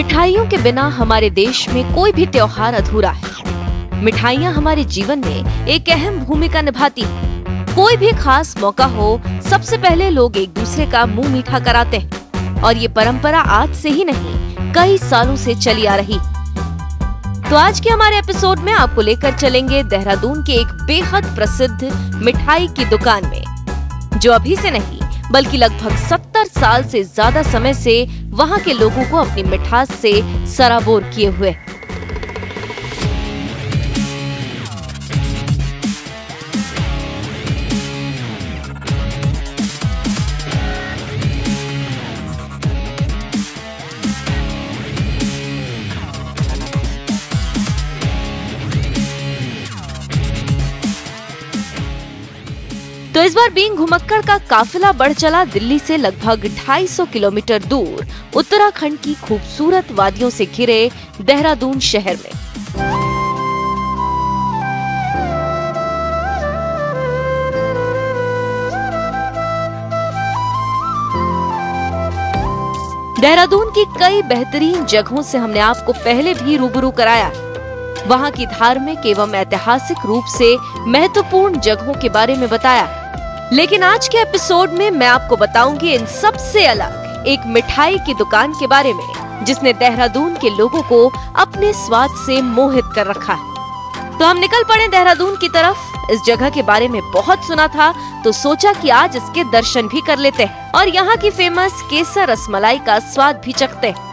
मिठाइयों के बिना हमारे देश में कोई भी त्योहार अधूरा है। मिठाइयाँ हमारे जीवन में एक अहम भूमिका निभाती हैं। कोई भी खास मौका हो, सबसे पहले लोग एक दूसरे का मुंह मीठा कराते हैं और ये परंपरा आज से ही नहीं, कई सालों से चली आ रही। तो आज के हमारे एपिसोड में आपको लेकर चलेंगे देहरादून के एक बेहद प्रसिद्ध मिठाई की दुकान में, जो अभी से नहीं बल्कि लगभग 70 साल से ज्यादा समय से वहां के लोगों को अपनी मिठास से सराबोर किए हुए। तो इस बार बीइंग घुमक्कड़ का काफिला बढ़ चला दिल्ली से लगभग 250 किलोमीटर दूर उत्तराखंड की खूबसूरत वादियों से घिरे देहरादून शहर में। देहरादून की कई बेहतरीन जगहों से हमने आपको पहले भी रूबरू कराया। वहां की धार्मिक एवं ऐतिहासिक रूप से महत्वपूर्ण जगहों के बारे में बताया, लेकिन आज के एपिसोड में मैं आपको बताऊंगी इन सबसे अलग एक मिठाई की दुकान के बारे में, जिसने देहरादून के लोगों को अपने स्वाद से मोहित कर रखा है। तो हम निकल पड़े देहरादून की तरफ। इस जगह के बारे में बहुत सुना था, तो सोचा कि आज इसके दर्शन भी कर लेते हैं और यहाँ की फेमस केसर रसमलाई का स्वाद भी चखते हैं।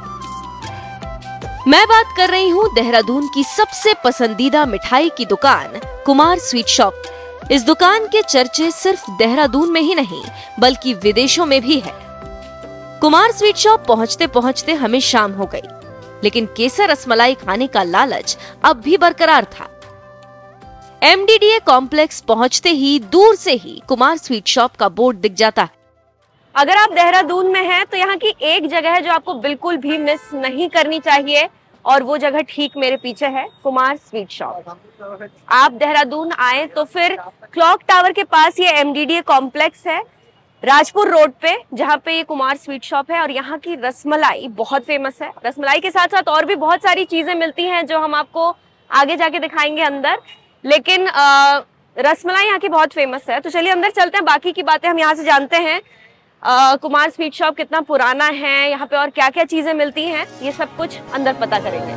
मैं बात कर रही हूँ देहरादून की सबसे पसंदीदा मिठाई की दुकान कुमार स्वीट शॉप। इस दुकान के चर्चे सिर्फ देहरादून में ही नहीं बल्कि विदेशों में भी है। कुमार स्वीट शॉप पहुंचते पहुंचते हमें शाम हो गई, लेकिन केसर रसमलाई खाने का लालच अब भी बरकरार था। एमडीडीए कॉम्प्लेक्स पहुंचते ही दूर से ही कुमार स्वीट शॉप का बोर्ड दिख जाता है। अगर आप देहरादून में हैं तो यहाँ की एक जगह है जो आपको बिल्कुल भी मिस नहीं करनी चाहिए, और वो जगह ठीक मेरे पीछे है, कुमार स्वीट शॉप। आप देहरादून आए तो फिर क्लॉक टावर के पास ये एमडीडीए कॉम्प्लेक्स है, राजपुर रोड पे, जहाँ पे ये कुमार स्वीट शॉप है। और यहाँ की रसमलाई बहुत फेमस है। रसमलाई के साथ साथ और भी बहुत सारी चीजें मिलती हैं जो हम आपको आगे जाके दिखाएंगे अंदर, लेकिन रसमलाई यहाँ की बहुत फेमस है। तो चलिए अंदर चलते हैं, बाकी की बातें हम यहाँ से जानते हैं। कुमार स्वीट शॉप कितना पुराना है, यहाँ पे और क्या क्या चीजें मिलती हैं, ये सब कुछ अंदर पता करेंगे।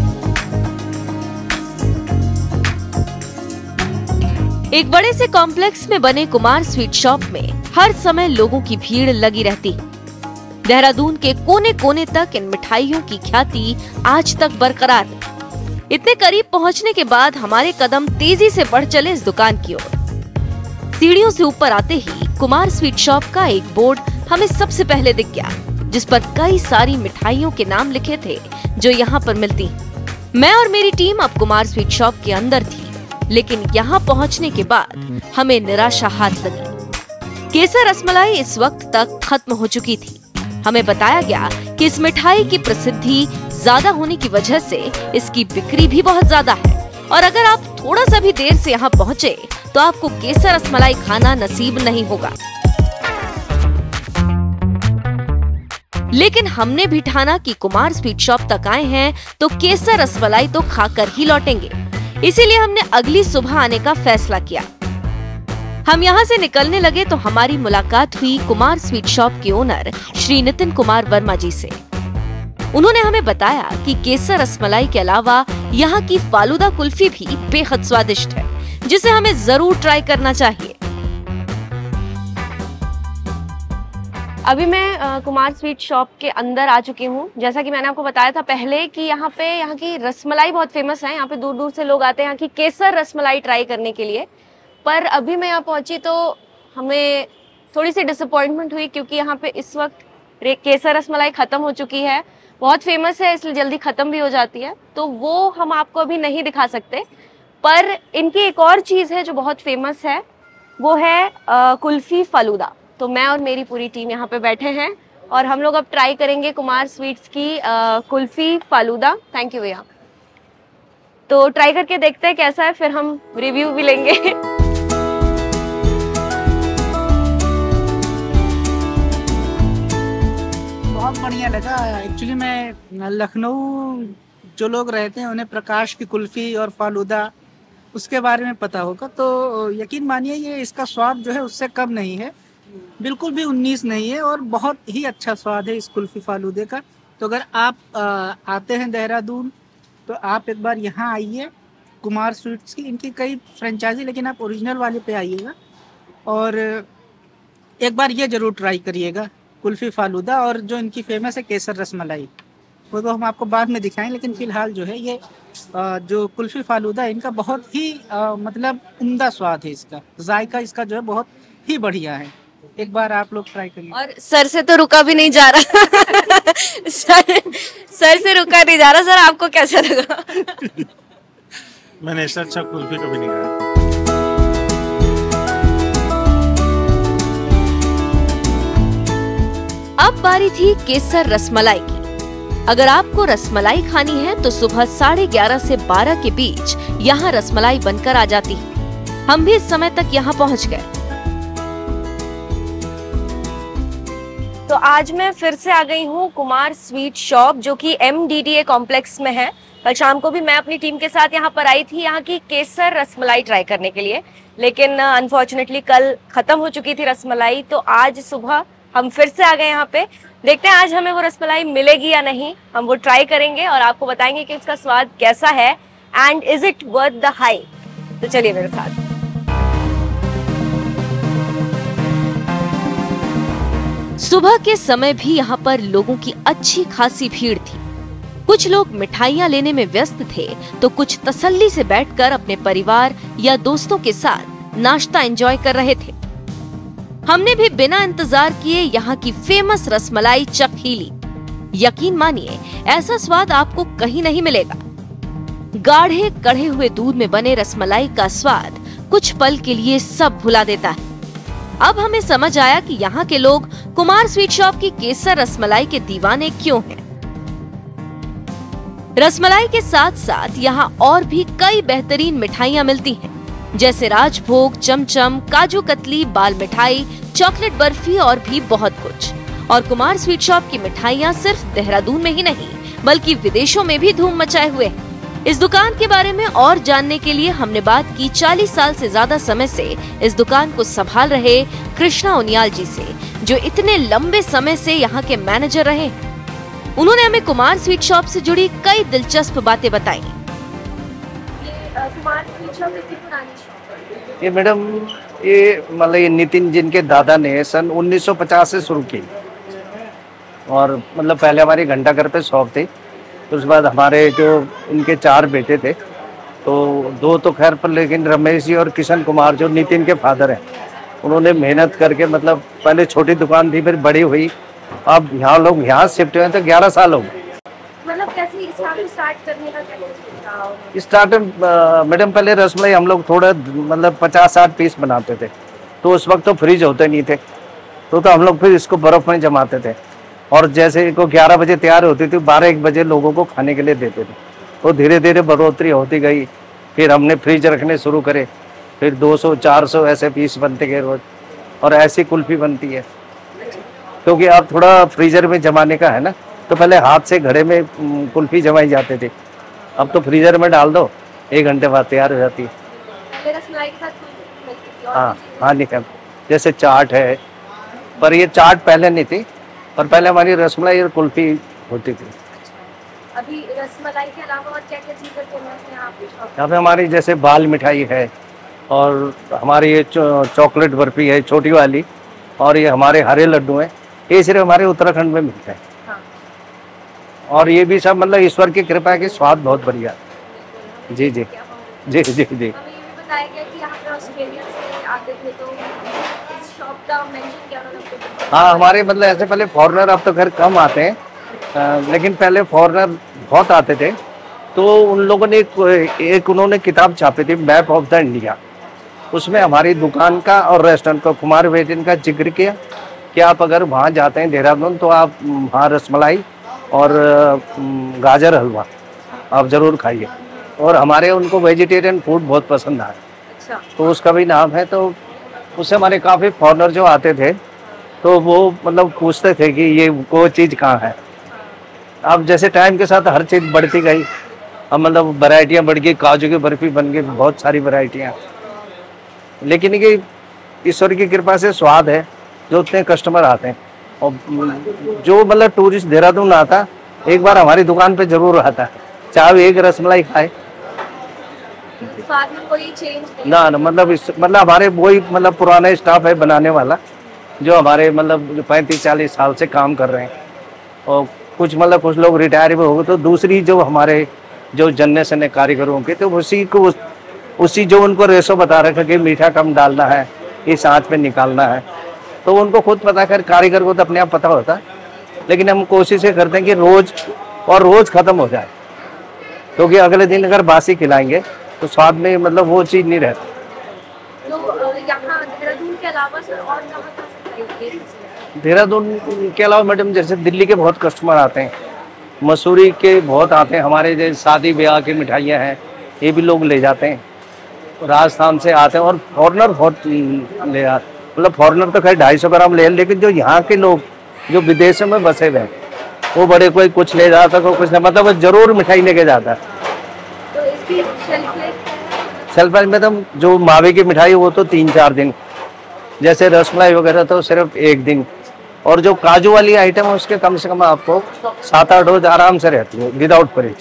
एक बड़े से कॉम्प्लेक्स में बने कुमार स्वीट शॉप में हर समय लोगों की भीड़ लगी रहती। देहरादून के कोने कोने तक इन मिठाइयों की ख्याति आज तक बरकरार है। इतने करीब पहुंचने के बाद हमारे कदम तेजी से बढ़ चले इस दुकान की ओर। सीढ़ियों से ऊपर आते ही कुमार स्वीट शॉप का एक बोर्ड हमें सबसे पहले दिख गया, जिस पर कई सारी मिठाइयों के नाम लिखे थे जो यहाँ पर मिलती। मैं और मेरी टीम अब कुमार स्वीट शॉप के अंदर थी, लेकिन यहाँ पहुँचने के बाद हमें निराशा हाथ लगी। केसर रसमलाई इस वक्त तक खत्म हो चुकी थी। हमें बताया गया कि इस मिठाई की प्रसिद्धि ज्यादा होने की वजह से इसकी बिक्री भी बहुत ज्यादा है, और अगर आप थोड़ा सा भी देर से यहाँ पहुँचे तो आपको केसर रसमलाई खाना नसीब नहीं होगा। लेकिन हमने भी ठाना कि कुमार स्वीट शॉप तक आए हैं तो केसर रसमलाई तो खाकर ही लौटेंगे, इसीलिए हमने अगली सुबह आने का फैसला किया। हम यहाँ से निकलने लगे तो हमारी मुलाकात हुई कुमार स्वीट शॉप के ओनर श्री नितिन कुमार वर्मा जी से। उन्होंने हमें बताया कि केसर रसमलाई के अलावा यहाँ की फालूदा कुल्फी भी बेहद स्वादिष्ट है, जिसे हमें जरूर ट्राई करना चाहिए। अभी मैं कुमार स्वीट शॉप के अंदर आ चुकी हूँ। जैसा कि मैंने आपको बताया था पहले कि यहाँ की रसमलाई बहुत फेमस है। यहाँ पे दूर दूर से लोग आते हैं यहाँ की केसर रसमलाई ट्राई करने के लिए। पर अभी मैं यहाँ पहुँची तो हमें थोड़ी सी डिसअपॉइंटमेंट हुई, क्योंकि यहाँ पे इस वक्त केसर रसमलाई खत्म हो चुकी है। बहुत फेमस है इसलिए जल्दी खत्म भी हो जाती है, तो वो हम आपको अभी नहीं दिखा सकते। पर इनकी एक और चीज़ है जो बहुत फेमस है, वो है कुल्फी फालूदा। तो मैं और मेरी पूरी टीम यहाँ पे बैठे हैं और हम लोग अब ट्राई करेंगे कुमार स्वीट्स की कुल्फी फालूदा। थैंक यू भैया। तो ट्राई करके देखते हैं कैसा है, फिर हम रिव्यू भी लेंगे। बहुत बढ़िया बढ़िया लगा। एक्चुअली मैं लखनऊ जो लोग रहते हैं उन्हें प्रकाश की कुल्फ़ी और फालूदा उसके बारे में पता होगा, तो यकीन मानिए ये इसका स्वाद जो है उससे कम नहीं है, बिल्कुल भी 19 नहीं है और बहुत ही अच्छा स्वाद है इस कुल्फ़ी फालूदे का। तो अगर आप आते हैं देहरादून तो आप एक बार यहाँ आइए, कुमार स्वीट्स की इनकी कई फ्रेंचाइजी, लेकिन आप ओरिजिनल वाले पे आइएगा और एक बार ये ज़रूर ट्राई करिएगा कुल्फ़ी फालूदा। और जो इनकी फेमस है केसर रसमलाई, वो तो हम आपको बाद में दिखाएं, लेकिन फ़िलहाल जो है ये जो कुल्फ़ी फालूदा है इनका बहुत ही मतलब उम्दा स्वाद है, इसका जायका इसका जो है बहुत ही बढ़िया है। एक बार आप लोग ट्राई करिए। और सर से तो रुका भी नहीं जा रहा सर से रुका नहीं जा रहा। सर आपको कैसा लगा? मैंने इससे अच्छा कुल्फी कभी नहीं खाया। अब बारी थी केसर रसमलाई की। अगर आपको रसमलाई खानी है तो सुबह 11:30 से 12 के बीच यहाँ रसमलाई बनकर आ जाती है। हम भी इस समय तक यहाँ पहुँच गए। तो आज मैं फिर से आ गई हूँ कुमार स्वीट शॉप, जो कि MDDA कॉम्प्लेक्स में है। कल शाम को भी मैं अपनी टीम के साथ यहाँ पर आई थी यहाँ की केसर रसमलाई ट्राई करने के लिए, लेकिन अनफॉर्चुनेटली कल खत्म हो चुकी थी रसमलाई। तो आज सुबह हम फिर से आ गए यहाँ पे। देखते हैं आज हमें वो रसमलाई मिलेगी या नहीं। हम वो ट्राई करेंगे और आपको बताएंगे कि उसका स्वाद कैसा है and is it worth the hype. तो चलिए मेरे साथ। सुबह के समय भी यहाँ पर लोगों की अच्छी खासी भीड़ थी। कुछ लोग मिठाइयाँ लेने में व्यस्त थे तो कुछ तसल्ली से बैठकर अपने परिवार या दोस्तों के साथ नाश्ता एंजॉय कर रहे थे। हमने भी बिना इंतजार किए यहाँ की फेमस रसमलाई चख ही ली। यकीन मानिए ऐसा स्वाद आपको कहीं नहीं मिलेगा। गाढ़े कढ़े हुए दूध में बने रसमलाई का स्वाद कुछ पल के लिए सब भुला देता है। अब हमें समझ आया कि यहाँ के लोग कुमार स्वीट शॉप की केसर रसमलाई के दीवाने क्यों हैं। रसमलाई के साथ साथ यहाँ और भी कई बेहतरीन मिठाइयाँ मिलती हैं, जैसे राजभोग, चमचम, काजू कतली, बाल मिठाई, चॉकलेट बर्फी और भी बहुत कुछ। और कुमार स्वीट शॉप की मिठाइयाँ सिर्फ देहरादून में ही नहीं बल्कि विदेशों में भी धूम मचाए हुए हैं। इस दुकान के बारे में और जानने के लिए हमने बात की 40 साल से ज्यादा समय से इस दुकान को संभाल रहे कृष्णा उनियाल जी से, जो इतने लंबे समय से यहाँ के मैनेजर रहे हैं। उन्होंने हमें कुमार स्वीट शॉप से जुड़ी कई दिलचस्प बातें बताई। ये मैडम ये मतलब ये नितिन जिनके दादा ने सन 1950 से शुरू की, और मतलब पहले हमारी घंटा घर पे शॉप थी। तो उसके बाद हमारे जो इनके 4 बेटे थे, तो 2 तो खैर पर, लेकिन रमेश जी और किशन कुमार जो नितिन के फादर हैं, उन्होंने मेहनत करके मतलब पहले छोटी दुकान थी, फिर बड़ी हुई। अब यहाँ लोग यहाँ शिफ्ट हुए तो 11 साल हो गए। मतलब कैसे स्टार्ट करने का कैसे स्टार्ट मैडम पहले रसमलाई हम लोग थोड़ा मतलब 50-60 पीस बनाते थे, तो उस वक्त तो फ्रिज होते नहीं थे, तो हम लोग फिर इसको बर्फ में जमाते थे और जैसे को 11 बजे तैयार होती थी 12-1 बजे लोगों को खाने के लिए देते थे। तो धीरे धीरे बढ़ोतरी होती गई, फिर हमने फ्रिज रखने शुरू करे, फिर 200-400 ऐसे पीस बनते गए रोज, और ऐसी कुल्फी बनती है। क्योंकि अब थोड़ा फ्रीजर में जमाने का है ना, तो पहले हाथ से घड़े में कुल्फी जमाई जाते थे, अब तो फ्रीजर में डाल दो 1 घंटे बाद तैयार हो जाती है। हाँ निकल, जैसे चाट है, पर ये चाट पहले नहीं थी, पर पहले हमारी रसमलाई और कुल्फी होती थी। अभी रसमलाई के अलावा और क्या क्या चीजें फेमस है यहाँ पे? हमारी जैसे बाल मिठाई है, और हमारी ये चॉकलेट बर्फी है छोटी वाली, और ये हमारे हरे लड्डू हैं, ये सिर्फ हमारे उत्तराखंड में मिलते हैं। हाँ। और ये भी सब मतलब ईश्वर की कृपा है कि स्वाद बहुत बढ़िया। जी जी जी जी जी। हमें ये भी बताया गया कि यहाँ पे ऑस्ट्रेलिया से आते थे, तो इस शॉप का मेंशन क्या उन्होंने? हाँ, हमारे मतलब ऐसे पहले फॉरेनर, अब तो घर कम आते हैं, लेकिन पहले फॉरेनर बहुत आते थे। तो उन लोगों ने एक उन्होंने किताब छापी थी, मैप ऑफ द इंडिया। उसमें हमारी दुकान का और रेस्टोरेंट का, कुमार वेजिन का जिक्र किया कि आप अगर वहाँ जाते हैं देहरादून, तो आप वहाँ रसमलाई और गाजर हलवा आप ज़रूर खाइए। और हमारे उनको वेजिटेरियन फूड बहुत पसंद आया। अच्छा। तो उसका भी नाम है। तो उससे हमारे काफ़ी फॉरेनर जो आते थे, तो वो मतलब पूछते थे कि ये वो चीज़ कहाँ है, अब जैसे टाइम के साथ हर चीज़ बढ़ती गई, अब मतलब वैरायटियाँ बढ़ गई, काजू की बर्फी बन गई, बहुत सारी वैरायटियाँ। लेकिन ये ईश्वर की कृपा से स्वाद है, जो उतने कस्टमर आते हैं। और जो मतलब टूरिस्ट देहरादून आता, एक बार हमारी दुकान पे जरूर आता है, चाहे वो एक रसमलाई खाए। स्वाद में कोई चेंज नहीं? ना मतलब हमारे वही मतलब पुराना स्टाफ है बनाने वाला, जो हमारे मतलब 35-40 साल से काम कर रहे हैं। और कुछ लोग रिटायर भी हो गए, तो दूसरी जो हमारे जो जनरेशन है कारीगरों के, तो उसी जो उनको रेशो बता रखा कि मीठा कम डालना है, इस आंच पे निकालना है, तो उनको खुद पता कर, कारीगर को तो अपने आप पता होता है। लेकिन हम कोशिश ये करते हैं कि रोज खत्म हो जाए, क्योंकि अगले दिन अगर बासी खिलाएंगे तो स्वाद में मतलब वो चीज़ नहीं रहती। तो यहाँ देहरादून के अलावा सर और कहाँ? देहरादून के अलावा मैडम जैसे दिल्ली के बहुत कस्टमर आते हैं, मसूरी के बहुत आते हैं, हमारे जैसे शादी ब्याह की मिठाइयाँ हैं, ये भी लोग ले जाते हैं। राजस्थान से आते हैं और फॉरनर बहुत ले आते, मतलब फॉरनर तो खैर 250 ग्राम ले, लेकिन जो यहाँ के लोग जो विदेशों में बसे हुए हैं, वो बड़े कोई कुछ ले जाता, कोई कुछ नहीं, मतलब वो जरूर मिठाई लेके जाता है। तो इसकी शेल्फ लाइफ में तो जो मावे की मिठाई वो तो 3-4 दिन, जैसे रसमलाई वगैरह तो सिर्फ 1 दिन, और जो काजू वाली आइटम है उसके कम से कम आपको 7-8 रोज आराम से रहती है विदाउट फ्रिज।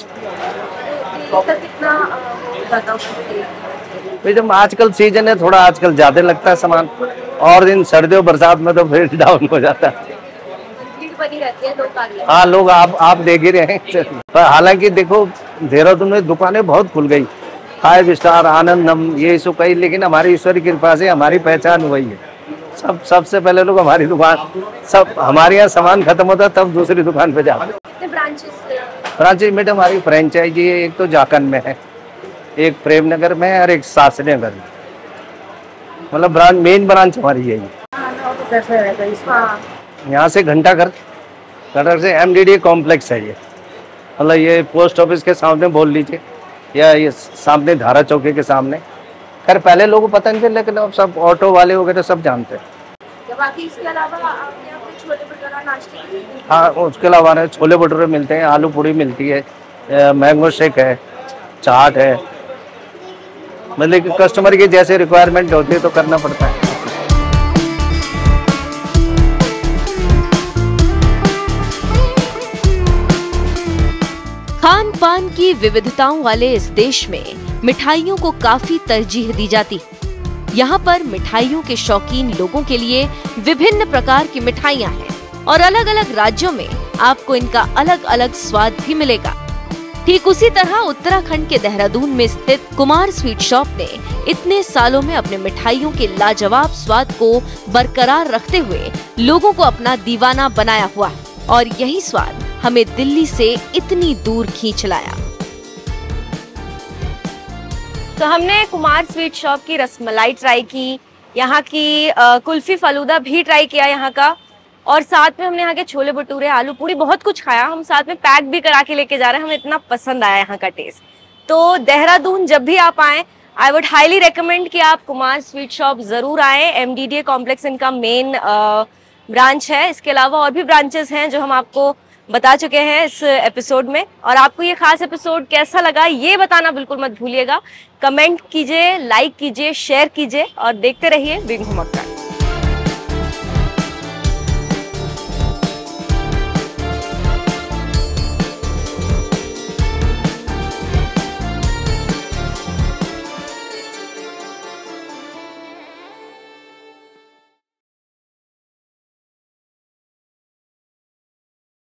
जब आजकल सीजन है, थोड़ा आजकल ज्यादा लगता है सामान, और दिन सर्दियों बरसात में तो फिर डाउन हो जाता है। बनी रहती है, लोग आते हैं। हाँ, लोग आप देख ही रहे हैं। पर हालांकि देखो देहरादून में दुकानें बहुत खुल गई, 5 स्टार, आनंदम, ये सब कई, लेकिन हमारी ईश्वर की कृपा से हमारी पहचान वही है। सबसे पहले लोग हमारी दुकान, सब हमारे यहाँ सामान खत्म होता तब दूसरी दुकान पे जाते। कितने ब्रांचेस? ब्रांचेज मैडम हमारी फ्रेंचाइजी है, एक तो जाखन में है, एक प्रेमनगर में है, और एक शास्त्री नगर में। मतलब मेन ब्रांच हमारी यही है। यहाँ से घंटाघर से MDDA कॉम्प्लेक्स है ये, मतलब ये पोस्ट ऑफिस के सामने बोल लीजिए, या ये सामने धारा चौकी के सामने। खैर पहले लोगों को पता नहीं था, लेकिन अब सब ऑटो वाले वगैरह सब जानते हैं। बाकी इसके अलावा आपके यहाँ पे छोले भटूरा नाश्ते के लिए? हाँ, उसके अलावा छोले भटूरे मिलते हैं, आलू पूड़ी मिलती है, मैंगो शेक है, चाट है, मतलब कि कस्टमर की जैसे रिक्वायरमेंट होती है तो करना पड़ता है। खान पान की विविधताओं वाले इस देश में मिठाइयों को काफी तरजीह दी जाती। यहाँ पर मिठाइयों के शौकीन लोगों के लिए विभिन्न प्रकार की मिठाइयाँ हैं और अलग अलग राज्यों में आपको इनका अलग अलग स्वाद भी मिलेगा। ठीक उसी तरह उत्तराखंड के देहरादून में स्थित कुमार स्वीट शॉप ने इतने सालों में अपने मिठाइयों के लाजवाब स्वाद को बरकरार रखते हुए लोगों को अपना दीवाना बनाया हुआ है, और यही स्वाद हमें दिल्ली से इतनी दूर खींच लाया। तो हमने कुमार स्वीट शॉप की रसमलाई ट्राई की, यहाँ की कुल्फी फलूदा भी ट्राई किया यहाँ का, और साथ में हमने यहाँ के छोले भटूरे, आलू पूरी, बहुत कुछ खाया। हम साथ में पैक भी करा के लेके जा रहे हैं, हमें इतना पसंद आया यहाँ का टेस्ट। तो देहरादून जब भी आप आएँ, आई वुड हाईली रिकमेंड कि आप कुमार स्वीट शॉप जरूर आएँ। MDDA कॉम्प्लेक्स इनका मेन ब्रांच है। इसके अलावा और भी ब्रांचेस हैं जो हम आपको बता चुके हैं इस एपिसोड में। और आपको ये खास एपिसोड कैसा लगा ये बताना बिल्कुल मत भूलिएगा। कमेंट कीजिए, लाइक कीजिए, शेयर कीजिए और देखते रहिए बिग घुमक्का।